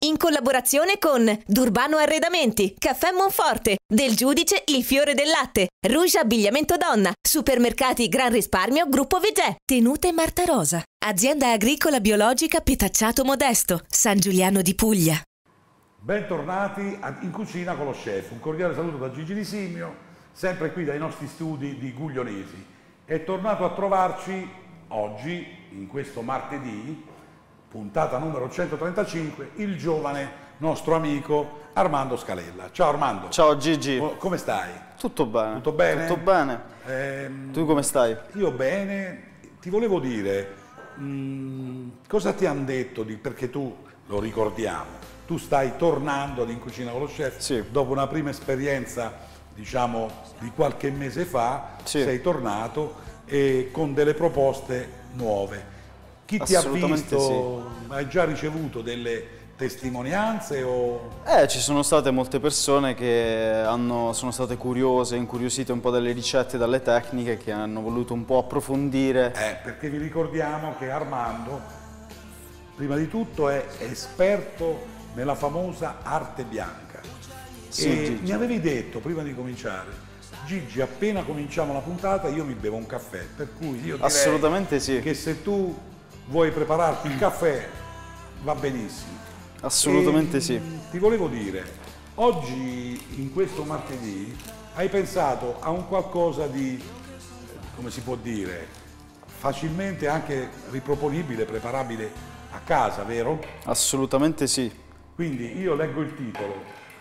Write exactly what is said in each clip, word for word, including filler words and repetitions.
in collaborazione con D'Urbano Arredamenti, Caffè Monforte, Del Giudice Il Fiore del Latte, Rouge Abbigliamento Donna, Supermercati Gran Risparmio Gruppo Vegè, Tenute Marta Rosa, Azienda Agricola Biologica Petacciato Modesto, San Giuliano di Puglia. Bentornati in cucina con lo chef. Un cordiale saluto da Gigi Di Simio, sempre qui dai nostri studi di Guglionesi. È tornato a trovarci oggi, in questo martedì, puntata numero centotrentacinque, il giovane nostro amico Armando Scalella. Ciao Armando. Ciao Gigi. Come stai? Tutto bene. Tutto bene? Tutto bene. Ehm, tu come stai? Io bene. Ti volevo dire, mh, cosa ti hanno detto, di, perché tu, lo ricordiamo, tu stai tornando ad In Cucina con lo Chef, sì. Dopo una prima esperienza, diciamo, di qualche mese fa, sì. Sei tornato e con delle proposte nuove. Chi ti ha visto? Sì. Hai già ricevuto delle testimonianze? O... Eh, ci sono state molte persone che hanno, sono state curiose, incuriosite un po' dalle ricette, dalle tecniche, che hanno voluto un po' approfondire. Eh, perché vi ricordiamo che Armando, prima di tutto, è esperto nella famosa arte bianca. Sì, e Gigi. Mi avevi detto, prima di cominciare, Gigi, appena cominciamo la puntata io mi bevo un caffè, per cui io direi assolutamente sì. Che se tu vuoi prepararti il caffè va benissimo. Assolutamente e, sì. Ti volevo dire, oggi in questo martedì hai pensato a un qualcosa di, come si può dire, facilmente anche riproponibile, preparabile a casa, vero? Assolutamente sì. Quindi io leggo il titolo: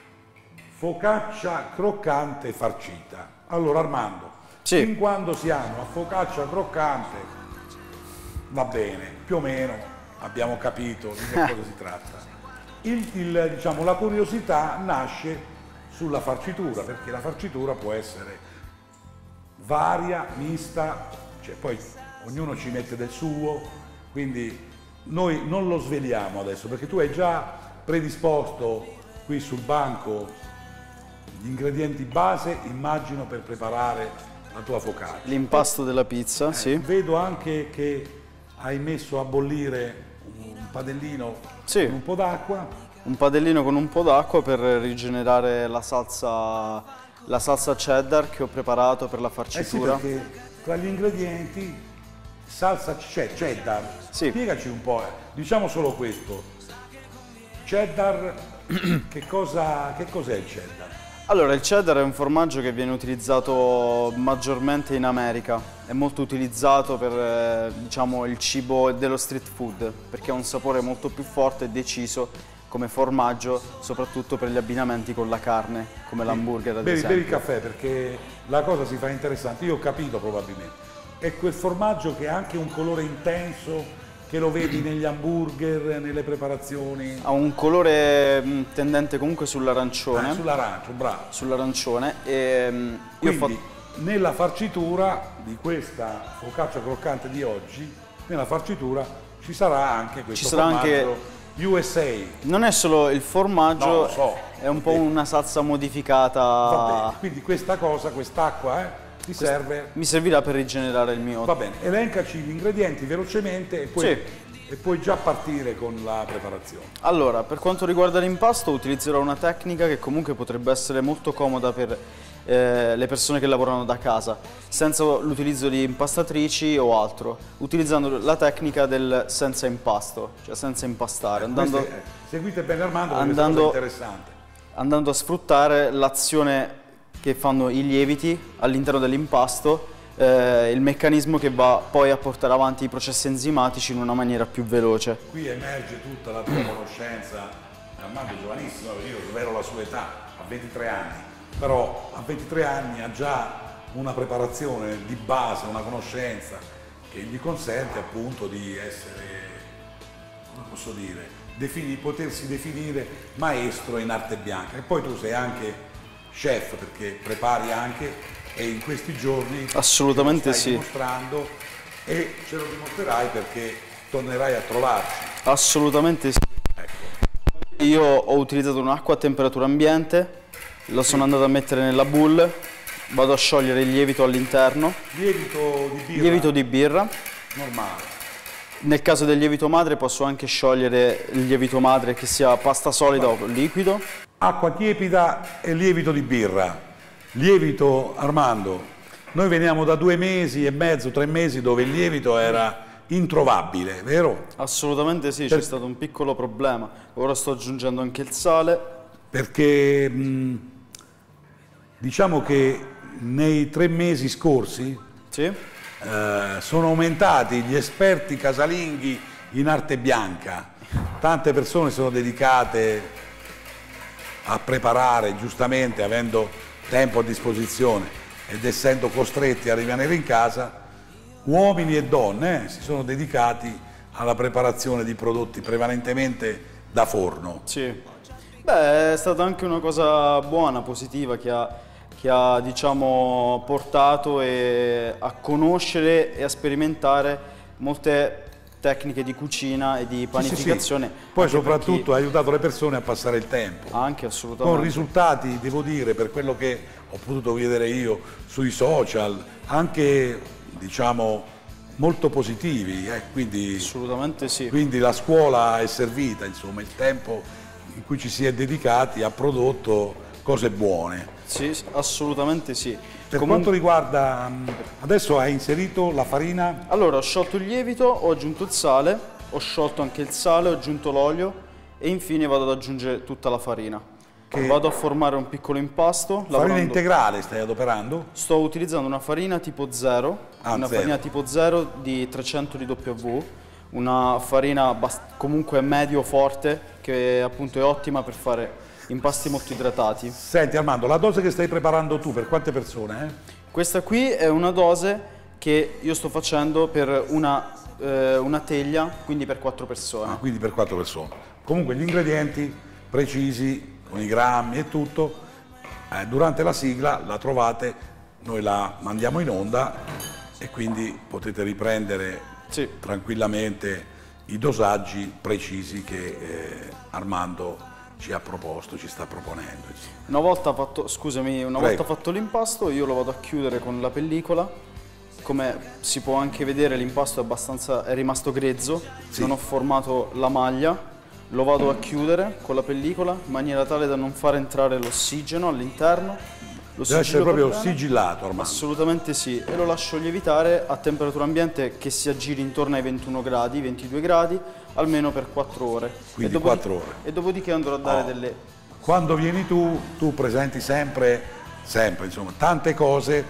focaccia croccante farcita. Allora Armando, sì. Fin quando siamo a focaccia croccante va bene, più o meno abbiamo capito di che cosa si tratta. Il, il, diciamo, la curiosità nasce sulla farcitura, perché la farcitura può essere varia, mista, cioè poi ognuno ci mette del suo, quindi noi non lo sveliamo adesso, perché tu hai già predisposto qui sul banco gli ingredienti base, immagino, per preparare la tua focaccia. L'impasto della pizza, eh, sì. Vedo anche che hai messo a bollire un padellino, sì, con un po' d'acqua. Un padellino con un po' d'acqua per rigenerare la salsa, la salsa cheddar che ho preparato per la farcitura. Eh sì, perché tra gli ingredienti salsa cheddar, sì. Spiegaci un po', eh. Diciamo solo questo. Cheddar, che cosa, che cos'è il cheddar? Allora, il cheddar è un formaggio che viene utilizzato maggiormente in America, è molto utilizzato per eh, diciamo, il cibo dello street food, perché ha un sapore molto più forte e deciso come formaggio, soprattutto per gli abbinamenti con la carne, come sì. L'hamburger ad bevi, esempio. Bevi il caffè, perché la cosa si fa interessante, io ho capito probabilmente. È quel formaggio che ha anche un colore intenso, che lo vedi negli hamburger, nelle preparazioni. Ha un colore mh, tendente comunque sull'arancione. Ah, sull'arancio, bravo. Sull'arancione. E mh, quindi io ho nella farcitura di questa focaccia croccante di oggi, nella farcitura ci sarà anche questo ci sarà formaggio anche... U S A. Non è solo il formaggio, no, lo so, è un po' una salsa modificata. Va bene, quindi questa cosa, quest'acqua, eh, ti serve? Mi servirà per rigenerare il mio. Va bene, elencaci gli ingredienti velocemente e poi, sì. E puoi già partire con la preparazione. Allora, per quanto riguarda l'impasto utilizzerò una tecnica che comunque potrebbe essere molto comoda per eh, le persone che lavorano da casa, senza l'utilizzo di impastatrici o altro, utilizzando la tecnica del senza impasto, cioè senza impastare. Andando, Queste, seguite bene Armando, perché andando, è interessante. Andando a sfruttare l'azione che fanno i lieviti all'interno dell'impasto, eh, il meccanismo che va poi a portare avanti i processi enzimatici in una maniera più veloce. Qui emerge tutta la tua conoscenza. Armando è giovanissimo, io svelo la sua età, ha ventitré anni, però a ventitré anni ha già una preparazione di base, una conoscenza che gli consente appunto di essere, come posso dire, defini, potersi definire maestro in arte bianca. E poi tu sei anche chef, perché prepari anche, e in questi giorni assolutamente stai sì. dimostrando, e ce lo dimostrerai perché tornerai a trovarci. Assolutamente sì. Ecco. Io ho utilizzato un'acqua a temperatura ambiente, lo sono andato a mettere nella bowl, vado a sciogliere il lievito all'interno. Lievito di birra? Lievito di birra. Normale. Nel caso del lievito madre posso anche sciogliere il lievito madre che sia pasta solida o liquido. Acqua tiepida e lievito di birra. Lievito, Armando, noi veniamo da due mesi e mezzo, tre mesi dove il lievito era introvabile, vero? Assolutamente sì, Per... c'è stato un piccolo problema. Ora sto aggiungendo anche il sale. Perché mh, diciamo che nei tre mesi scorsi sì. eh, sono aumentati gli esperti casalinghi in arte bianca. Tante persone sono dedicate a preparare, giustamente, avendo tempo a disposizione ed essendo costretti a rimanere in casa, uomini e donne eh, si sono dedicati alla preparazione di prodotti prevalentemente da forno. Sì. Beh, è stata anche una cosa buona, positiva, che ha, che ha diciamo, portato e a conoscere e a sperimentare molte tecniche di cucina e di panificazione. Sì, sì, sì. Poi soprattutto ha aiutato le persone a passare il tempo. Anche, assolutamente. Con risultati, devo dire, per quello che ho potuto vedere io sui social, anche, diciamo, molto positivi. Eh? Quindi, assolutamente sì. Quindi la scuola è servita, insomma, il tempo in cui ci si è dedicati ha prodotto cose buone. Sì, assolutamente sì. Per Comun... quanto riguarda, adesso hai inserito la farina? Allora, ho sciolto il lievito, ho aggiunto il sale, ho sciolto anche il sale, ho aggiunto l'olio e infine vado ad aggiungere tutta la farina. Che... Vado a formare un piccolo impasto. Farina lavorando... integrale stai adoperando? Sto utilizzando una farina tipo zero, ah, una zero. farina tipo zero di trecento di W, una farina comunque medio forte che appunto è ottima per fare impasti molto idratati. Senti Armando, la dose che stai preparando tu per quante persone? Eh? Questa qui è una dose che io sto facendo per una, eh, una teglia, quindi per quattro persone. Ah, quindi per quattro persone. Comunque gli ingredienti precisi, con i grammi e tutto, eh, durante la sigla la trovate, noi la mandiamo in onda e quindi potete riprendere sì. tranquillamente i dosaggi precisi che eh, Armando ci ha proposto, ci sta proponendo. Una volta fatto, scusami, una Prego. volta fatto l'impasto io lo vado a chiudere con la pellicola. Come si può anche vedere l'impasto è abbastanza è rimasto grezzo, sì. Non ho formato la maglia, lo vado a chiudere con la pellicola in maniera tale da non far entrare l'ossigeno all'interno. Deve essere proprio sigillato ormai. Assolutamente sì, e lo lascio lievitare a temperatura ambiente che si aggiri intorno ai ventuno gradi, ventidue gradi, almeno per quattro ore. Quindi quattro ore. E dopodiché andrò a dare oh. delle... Quando vieni tu, tu presenti sempre, sempre, insomma, tante cose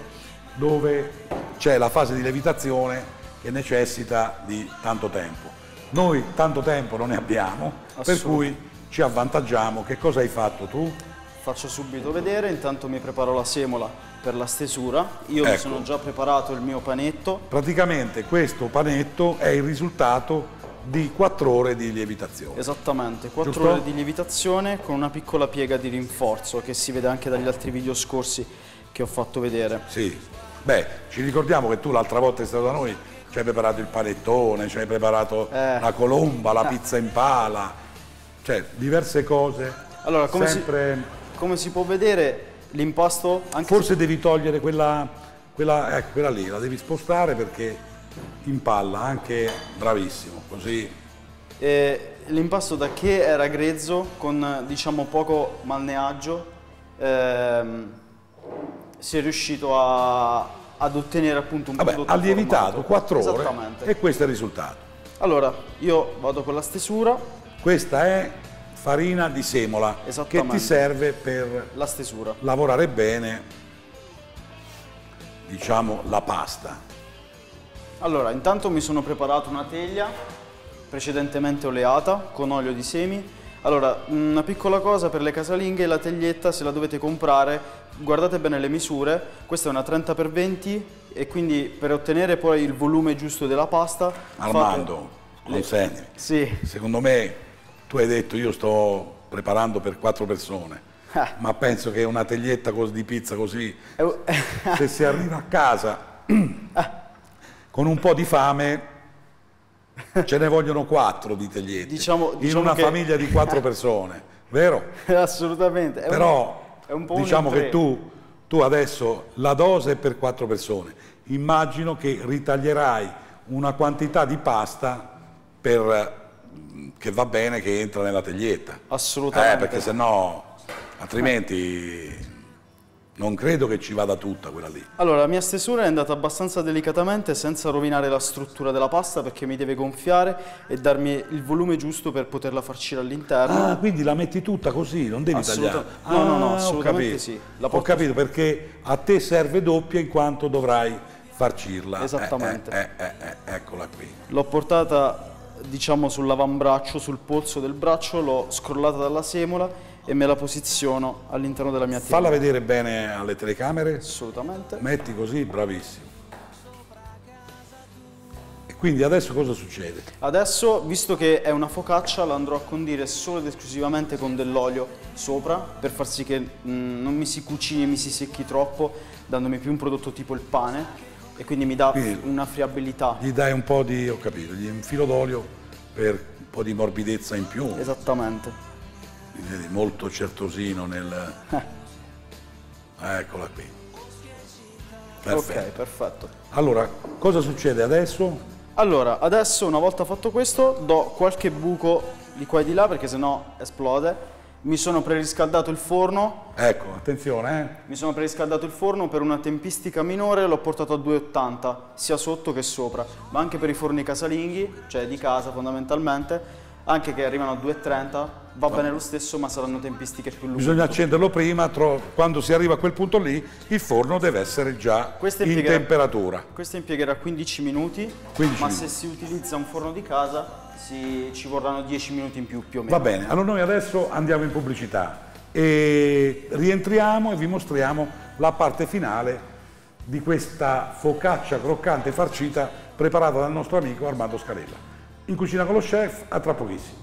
dove c'è la fase di lievitazione che necessita di tanto tempo. Noi tanto tempo non ne abbiamo, per cui ci avvantaggiamo. Che cosa hai fatto tu? Faccio subito vedere, intanto mi preparo la semola per la stesura. Io ecco. mi sono già preparato il mio panetto. Praticamente questo panetto è il risultato di quattro ore di lievitazione. Esattamente, quattro Giusto? ore di lievitazione con una piccola piega di rinforzo che si vede anche dagli altri video scorsi che ho fatto vedere. Sì, beh, ci ricordiamo che tu l'altra volta sei stato da noi, ci hai preparato il panettone, ci hai preparato eh. la colomba, la eh. pizza in pala, cioè diverse cose. Allora, come sempre... si... Come si può vedere l'impasto... Forse se... devi togliere quella, quella, ecco, quella lì, la devi spostare perché impalla, anche bravissimo, così... L'impasto da che era grezzo, con diciamo poco malneaggio, ehm, si è riuscito a, ad ottenere appunto un Vabbè, prodotto ha lievitato quattro ore e questo è il risultato. Allora, io vado con la stesura. Questa è... farina di semola che ti serve per la stesura, lavorare bene, diciamo, la pasta. Allora, intanto mi sono preparato una teglia precedentemente oleata con olio di semi. Allora, una piccola cosa per le casalinghe: la teglietta, se la dovete comprare, guardate bene le misure. Questa è una trenta per venti e quindi per ottenere poi il volume giusto della pasta... Armando, non le... senti? Sì. Secondo me tu hai detto io sto preparando per quattro persone, eh. ma penso che una teglietta di pizza così, se si arriva a casa con un po' di fame, ce ne vogliono quattro di tegliette, diciamo, diciamo in una che... famiglia di quattro persone, vero? Assolutamente. È Però un, è un po' diciamo che tu, tu adesso la dose è per quattro persone, immagino che ritaglierai una quantità di pasta per, che va bene che entra nella teglietta. Assolutamente. Eh, perché sennò, altrimenti non credo che ci vada tutta quella lì. Allora, la mia stesura è andata abbastanza delicatamente senza rovinare la struttura della pasta, perché mi deve gonfiare e darmi il volume giusto per poterla farcire all'interno. Ah, quindi la metti tutta così, non devi Assoluta... tagliare? No, no, no, Ah, assolutamente ho sì. La ho capito, perché a te serve doppia in quanto dovrai farcirla. Esattamente. Eh, eh, eh, eh, eccola qui. L'ho portata, diciamo, sull'avambraccio, sul polso del braccio, l'ho scrollata dalla semola e me la posiziono all'interno della mia teglia. Falla vedere bene alle telecamere. Assolutamente. Metti così, bravissimo. E quindi adesso cosa succede? Adesso, visto che è una focaccia, la andrò a condire solo ed esclusivamente con dell'olio sopra, per far sì che mh, non mi si cucini e mi si secchi troppo, dandomi più un prodotto tipo il pane, e quindi mi dà Quindi una friabilità. Gli dai un po' di, ho capito, gli un filo d'olio per un po' di morbidezza in più. Esattamente. Vedi, molto certosino nel... Eccola qui. Perfetto. Ok, perfetto. Allora, cosa succede adesso? Allora, adesso una volta fatto questo, do qualche buco di qua e di là perché sennò esplode. Mi sono preriscaldato il forno. Ecco, attenzione, eh. Mi sono preriscaldato il forno per una tempistica minore, l'ho portato a duecentottanta, sia sotto che sopra, ma anche per i forni casalinghi, cioè di casa fondamentalmente, anche che arrivano a duecentotrenta, va bene lo stesso, ma saranno tempistiche più lunghe. Bisogna accenderlo prima, tro- quando si arriva a quel punto lì, il forno deve essere già Questo in impiegherà- temperatura. Questo impiegherà quindici minuti, quindici ma minuti. se si utilizza un forno di casa si- ci vorranno dieci minuti in più, più o meno. Va bene, allora noi adesso andiamo in pubblicità e rientriamo e vi mostriamo la parte finale di questa focaccia croccante farcita preparata dal nostro amico Armando Scarella. In cucina con lo chef, a tra pochissimo.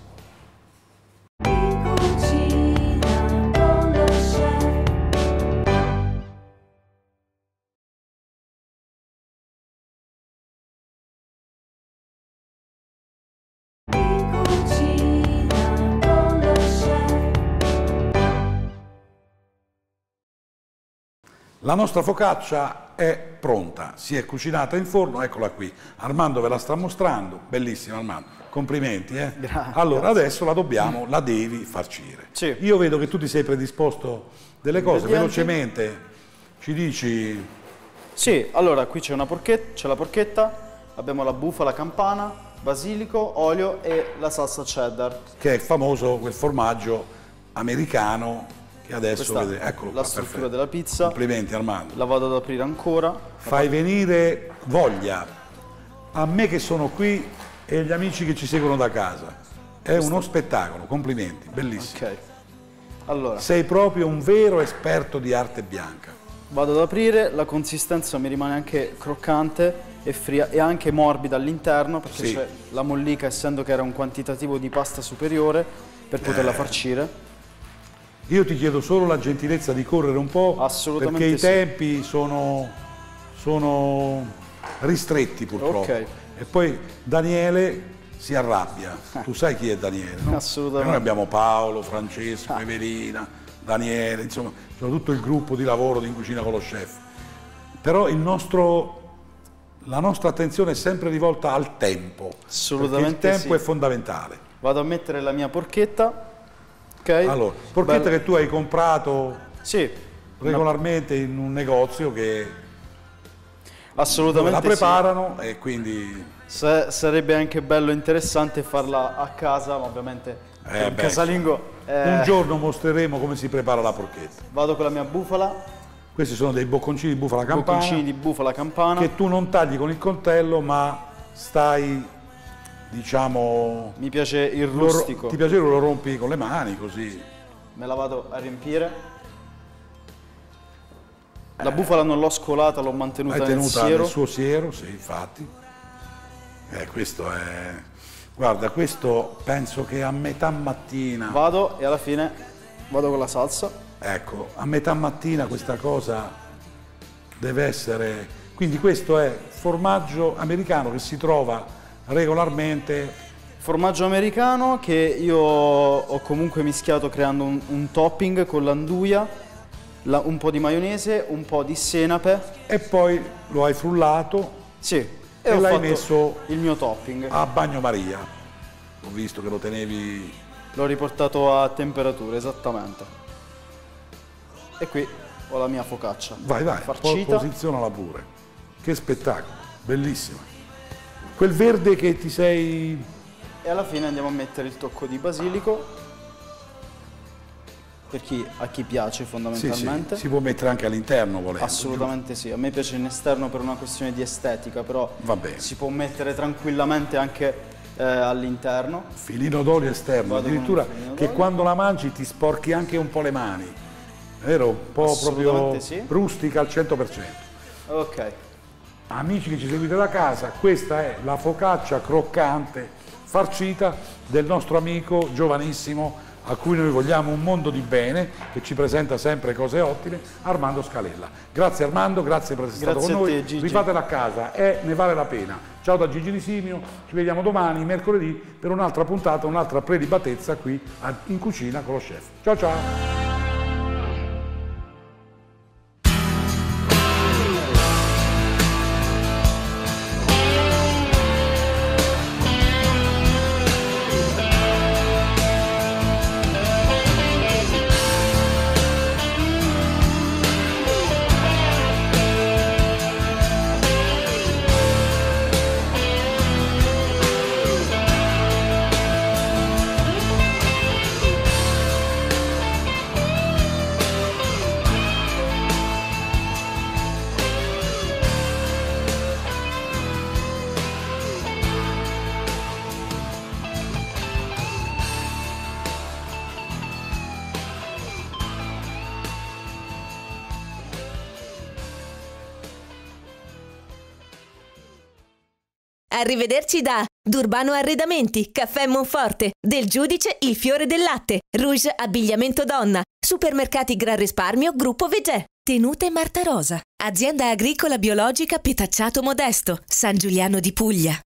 La nostra focaccia è pronta, si è cucinata in forno, eccola qui. Armando ve la sta mostrando, bellissima Armando, complimenti. Eh? Grazie. Allora adesso la dobbiamo, la devi farcire. Sì. Io vedo che tu ti sei predisposto delle cose, Ingredienti. velocemente ci dici... Sì, allora qui c'è una porchetta, c'è la porchetta, abbiamo la bufala campana, basilico, olio e la salsa cheddar. Che è famoso quel formaggio americano che adesso Questa vedete. Eccolo la qua, struttura perfetto. della pizza. Complimenti Armando. La vado ad aprire ancora. Fai venire voglia a me che sono qui e agli amici che ci seguono da casa. È uno spettacolo, complimenti, bellissimo. Ok. Allora, Sei proprio un vero esperto di arte bianca. vado ad aprire, la consistenza mi rimane anche croccante e, fria, e anche morbida all'interno perché Sì. c'è la mollica, essendo che era un quantitativo di pasta superiore per poterla Eh. farcire. Io ti chiedo solo la gentilezza di correre un po', Assolutamente perché i sì. tempi sono, sono ristretti purtroppo. Ok. E poi Daniele si arrabbia. Tu sai chi è Daniele, no? Assolutamente. E noi abbiamo Paolo, Francesco, Ah. Evelina, Daniele, insomma, sono tutto il gruppo di lavoro di In Cucina con lo Chef. Però il nostro, la nostra attenzione è sempre rivolta al tempo. Assolutamente perché il tempo sì. è fondamentale. Vado a mettere la mia porchetta. Ok. Allora, porchetta Bella- che tu hai comprato Sì, regolarmente in un negozio che dove assolutamente la sì. preparano e quindi Sa- sarebbe anche bello e interessante farla a casa, ma ovviamente Eh, per un beh, casalingo. eh, un giorno mostreremo come si prepara la porchetta. Vado con la mia bufala, Questi sono dei bocconcini di bufala campana bocconcini di bufala campana. che tu non tagli con il coltello, ma stai, diciamo, Mi piace il lo ro- rustico. ti piace lo rompi con le mani così. Me la vado a riempire. La bufala non l'ho scolata, l'ho mantenuta Hai nel tenuta siero. nel suo siero, sì, infatti. Eh, questo è... Guarda, questo penso che a metà mattina... Vado e alla fine vado con la salsa. Ecco, a metà mattina questa cosa deve essere... Quindi questo è formaggio americano che si trova regolarmente... Formaggio americano che io ho comunque mischiato creando un, un topping con l'anduia, la- un po' di maionese, un po' di senape. E poi lo hai frullato Sì, e ho l'hai fatto messo il mio topping. a bagnomaria. Ho visto che lo tenevi... L'ho riportato a temperatura, esattamente. E qui ho la mia focaccia. Vai, vai, farcita. Posizionala pure. Che spettacolo, bellissima. Quel verde che ti sei... E alla fine andiamo a mettere il tocco di basilico, per chi, a chi piace fondamentalmente. Sì, sì. Si può mettere anche all'interno volendo. Assolutamente giusto? Sì, a me piace in esterno per una questione di estetica, però va bene. Si può mettere tranquillamente anche eh, all'interno. Filino d'olio esterno, Vado addirittura che quando la mangi ti sporchi anche un po' le mani, vero? Un po' proprio sì. rustica al cento per cento. Ok. Amici che ci seguite da casa, questa è la focaccia croccante, farcita del nostro amico giovanissimo, a cui noi vogliamo un mondo di bene, che ci presenta sempre cose ottime, Armando Scalella. Grazie Armando, grazie per essere grazie stato con noi, te, Gigi. Rifatela a casa, eh, ne vale la pena. Ciao da Gigi Di Simio, ci vediamo domani, mercoledì, per un'altra puntata, un'altra prelibatezza qui in cucina con lo chef. Ciao ciao! Arrivederci da D'Urbano Arredamenti, Caffè Monforte, Del Giudice Il Fiore del Latte, Rouge Abbigliamento Donna, Supermercati Gran Risparmio, Gruppo Vegè, Tenute Marta Rosa, Azienda Agricola Biologica Petacciato Modesto, San Giuliano di Puglia.